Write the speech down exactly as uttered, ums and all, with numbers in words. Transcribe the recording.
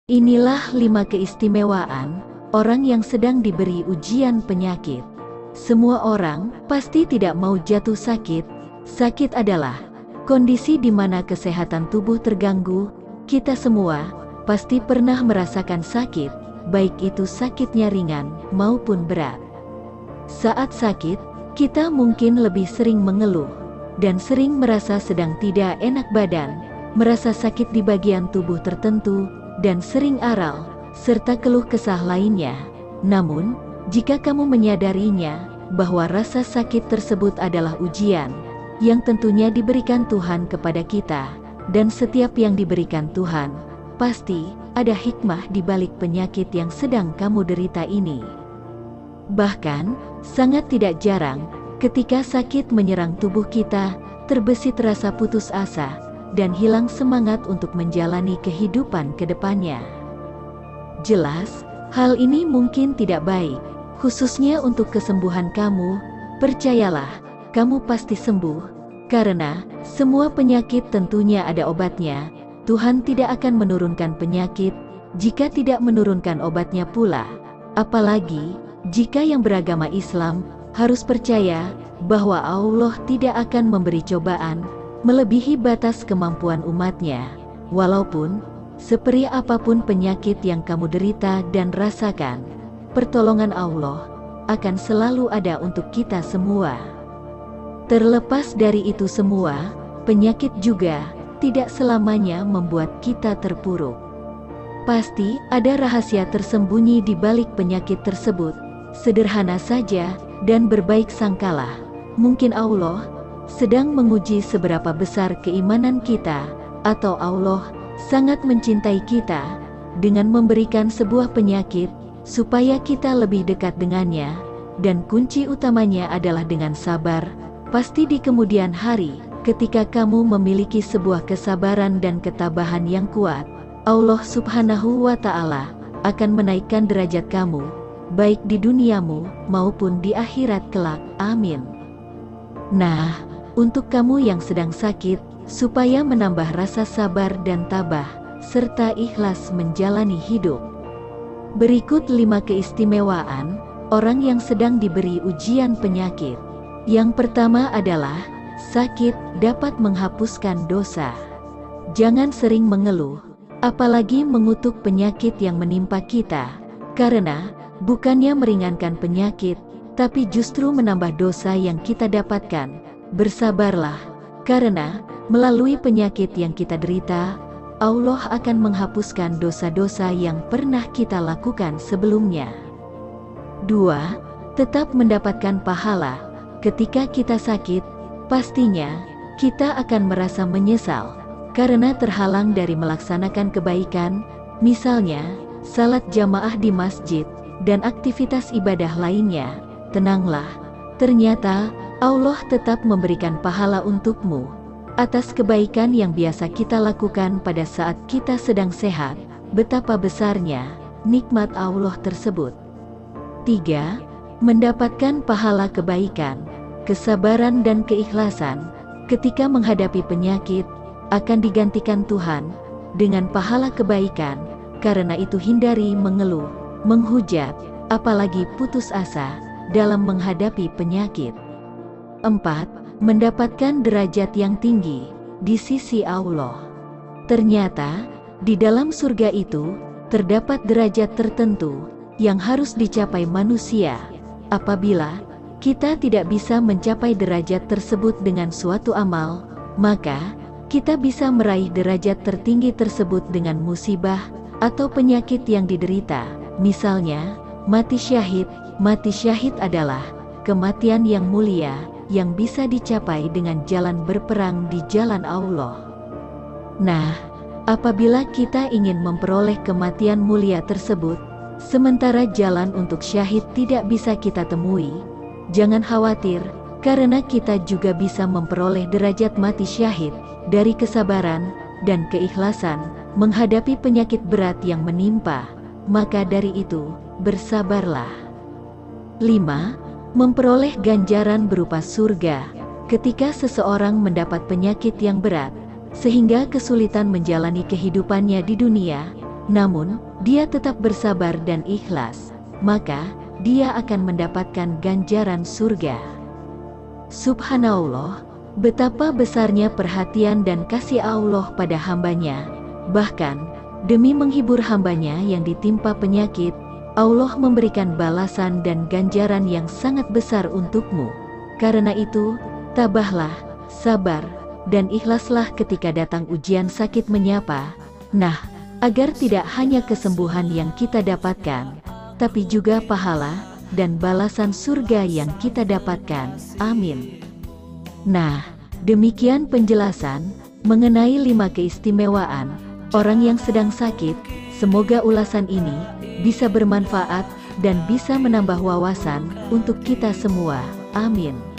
Inilah lima keistimewaan orang yang sedang diberi ujian penyakit. Semua orang pasti tidak mau jatuh sakit. Sakit adalah kondisi di mana kesehatan tubuh terganggu. Kita semua pasti pernah merasakan sakit, baik itu sakitnya ringan maupun berat. Saat sakit, kita mungkin lebih sering mengeluh dan sering merasa sedang tidak enak badan, merasa sakit di bagian tubuh tertentu, dan sering aral, serta keluh kesah lainnya. Namun, jika kamu menyadarinya, bahwa rasa sakit tersebut adalah ujian, yang tentunya diberikan Tuhan kepada kita, dan setiap yang diberikan Tuhan, pasti ada hikmah di balik penyakit yang sedang kamu derita ini. Bahkan, sangat tidak jarang, ketika sakit menyerang tubuh kita, terbesit rasa putus asa, dan hilang semangat untuk menjalani kehidupan ke depannya. Jelas, hal ini mungkin tidak baik, khususnya untuk kesembuhan kamu. Percayalah, kamu pasti sembuh, karena semua penyakit tentunya ada obatnya. Tuhan tidak akan menurunkan penyakit jika tidak menurunkan obatnya pula. Apalagi, jika yang beragama Islam harus percaya bahwa Allah tidak akan memberi cobaan melebihi batas kemampuan umatnya. Walaupun seperti apapun penyakit yang kamu derita dan rasakan, pertolongan Allah akan selalu ada untuk kita semua. Terlepas dari itu semua, penyakit juga tidak selamanya membuat kita terpuruk. Pasti ada rahasia tersembunyi di balik penyakit tersebut. Sederhana saja dan berbaik sangkalah. Mungkin Allah sedang menguji seberapa besar keimanan kita, atau Allah sangat mencintai kita dengan memberikan sebuah penyakit supaya kita lebih dekat dengannya, dan kunci utamanya adalah dengan sabar. Pasti di kemudian hari, ketika kamu memiliki sebuah kesabaran dan ketabahan yang kuat, Allah Subhanahu wa Ta'ala akan menaikkan derajat kamu, baik di duniamu maupun di akhirat kelak. Amin. Nah, untuk kamu yang sedang sakit, supaya menambah rasa sabar dan tabah, serta ikhlas menjalani hidup, berikut lima keistimewaan orang yang sedang diberi ujian penyakit. Yang pertama adalah, sakit dapat menghapuskan dosa. Jangan sering mengeluh, apalagi mengutuk penyakit yang menimpa kita, karena bukannya meringankan penyakit, tapi justru menambah dosa yang kita dapatkan. Bersabarlah, karena melalui penyakit yang kita derita, Allah akan menghapuskan dosa-dosa yang pernah kita lakukan sebelumnya. Dua, tetap mendapatkan pahala. Ketika kita sakit, pastinya kita akan merasa menyesal karena terhalang dari melaksanakan kebaikan, misalnya salat jamaah di masjid dan aktivitas ibadah lainnya. Tenanglah, ternyata Allah tetap memberikan pahala untukmu atas kebaikan yang biasa kita lakukan pada saat kita sedang sehat. Betapa besarnya nikmat Allah tersebut. Tiga, mendapatkan pahala kebaikan, kesabaran dan keikhlasan ketika menghadapi penyakit akan digantikan Tuhan dengan pahala kebaikan. Karena itu hindari mengeluh, menghujat, apalagi putus asa dalam menghadapi penyakit. Empat, mendapatkan derajat yang tinggi di sisi Allah. Ternyata, di dalam surga itu, terdapat derajat tertentu yang harus dicapai manusia. Apabila kita tidak bisa mencapai derajat tersebut dengan suatu amal, maka kita bisa meraih derajat tertinggi tersebut dengan musibah atau penyakit yang diderita. Misalnya, mati syahid. Mati syahid adalah kematian yang mulia, yang bisa dicapai dengan jalan berperang di jalan Allah. Nah, apabila kita ingin memperoleh kematian mulia tersebut, sementara jalan untuk syahid tidak bisa kita temui, jangan khawatir, karena kita juga bisa memperoleh derajat mati syahid dari kesabaran dan keikhlasan menghadapi penyakit berat yang menimpa. Maka dari itu, bersabarlah. Lima, memperoleh ganjaran berupa surga. Ketika seseorang mendapat penyakit yang berat, sehingga kesulitan menjalani kehidupannya di dunia, namun dia tetap bersabar dan ikhlas, maka dia akan mendapatkan ganjaran surga. Subhanallah, betapa besarnya perhatian dan kasih Allah pada hambanya. Bahkan, demi menghibur hambanya yang ditimpa penyakit, Allah memberikan balasan dan ganjaran yang sangat besar untukmu. Karena itu, tabahlah, sabar, dan ikhlaslah ketika datang ujian sakit menyapa. Nah, agar tidak hanya kesembuhan yang kita dapatkan, tapi juga pahala dan balasan surga yang kita dapatkan. Amin. Nah, demikian penjelasan mengenai lima keistimewaan orang yang sedang sakit. Semoga ulasan ini bisa bermanfaat dan bisa menambah wawasan untuk kita semua. Amin.